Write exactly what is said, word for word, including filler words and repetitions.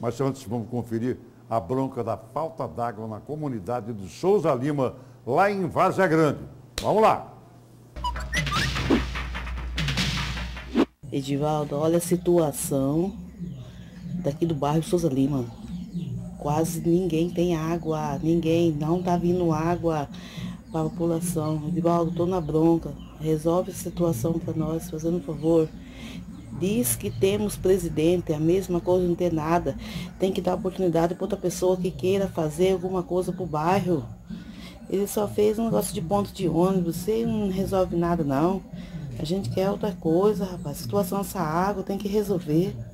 Mas antes vamos conferir a bronca da falta d'água na comunidade de Souza Lima, lá em Várzea Grande. Vamos lá. Edivaldo, olha a situação daqui do bairro Souza Lima. Quase ninguém tem água, ninguém, não está vindo água para a população. Edivaldo, estou na bronca, resolve a situação para nós, fazendo um favor. Diz que temos presidente, a mesma coisa, não tem nada. Tem que dar oportunidade para outra pessoa que queira fazer alguma coisa para o bairro. Ele só fez um negócio de ponto de ônibus, você não resolve nada não. A gente quer outra coisa, rapaz. A situação dessa água tem que resolver.